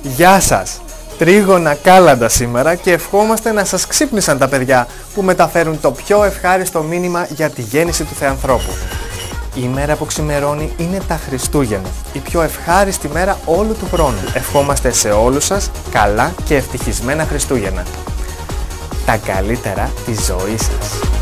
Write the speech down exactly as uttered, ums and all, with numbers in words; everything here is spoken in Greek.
Γεια σας! Τρίγωνα κάλαντα σήμερα και ευχόμαστε να σας ξύπνησαν τα παιδιά που μεταφέρουν το πιο ευχάριστο μήνυμα για τη γέννηση του Θεανθρώπου. Η μέρα που ξημερώνει είναι τα Χριστούγεννα, η πιο ευχάριστη μέρα όλου του χρόνου. Ευχόμαστε σε όλους σας καλά και ευτυχισμένα Χριστούγεννα. Τα καλύτερα της ζωής σας.